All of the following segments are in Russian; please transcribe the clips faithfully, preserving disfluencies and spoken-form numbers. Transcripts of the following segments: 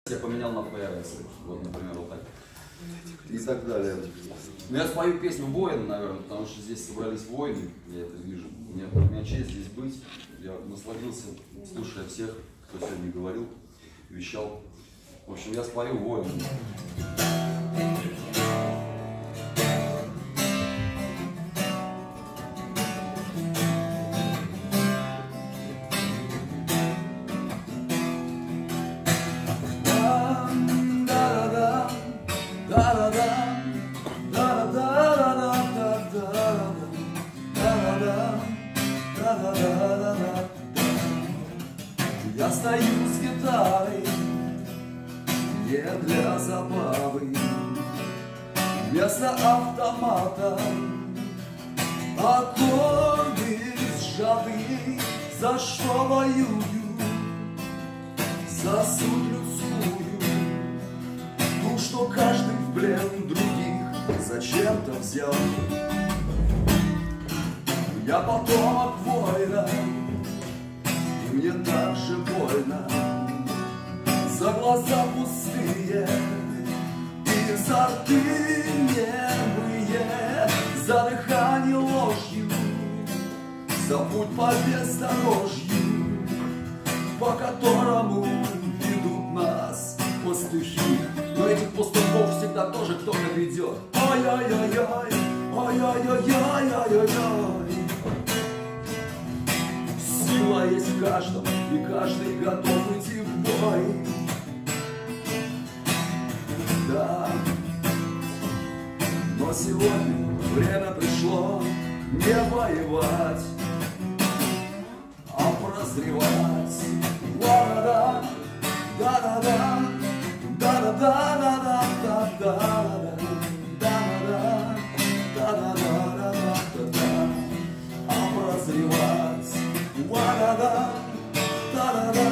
Я поменял на ПРС, вот, например, вот так. И так далее. Но я спою песню «Воин», наверное, потому что здесь собрались воины, я это вижу. Мне, у меня честь здесь быть. Я насладился, слушая всех, кто сегодня говорил, вещал. В общем, я спою «Воин». Я стою с гитарой не для забавы, вместо автомата аккорды сжаты. За что воюю? За суть людскую, ту, что каждый в плен других зачем-то взял. Я потомок воина, и мне так же больно за глаза пустые и за рты немые, за дыхание ложью, за путь по бездорожью, по которому ведут нас пастухи. Но этих пастухов всегда тоже кто-то ведет. Ой-ой-ой-ой, ой-ой-ой-ой-ой-ой. Сила есть в каждом, и каждый готов идти в бой. Да, но сегодня время пришло не воевать, а прозревать. Да-да-да, да-да-да, да-да-да-да-да-да-да, да-да-да, да-да-да-да-да-да, а прозревать. Ва-да-да, да-да-да,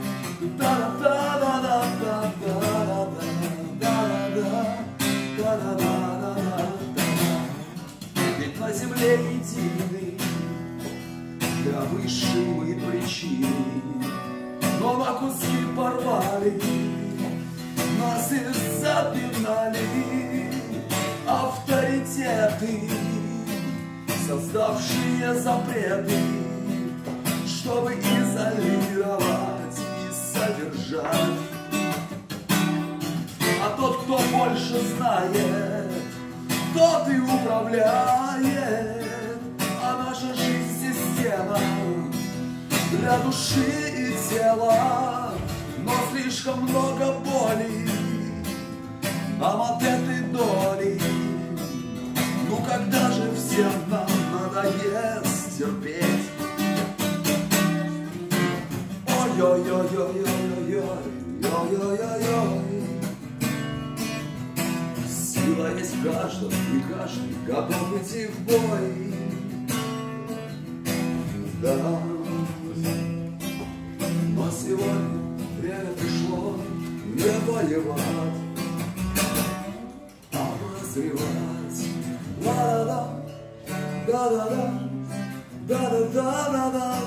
да-да-да-да-да-да-да-да, да-да-да-да-да-да. Ведь на земле единый для высшей мы причины, но на куски порвали, нас и запинали авторитеты, создавшие запреты, чтобы изолировать и содержать. А тот, кто больше знает, тот и управляет. А наша жизнь система для души и тела, но слишком много боли нам от этой доли. Ну когда же всем нам надоест терпеть? Ой-ой-ой-ой-ой-ой-ой-ой-ой. Сила есть в каждом, и каждый готов идти в бой. Да, но сегодня время пришло не воевать, а прозревать. Ла-да-да, да-да-да, да-да-да-да-да.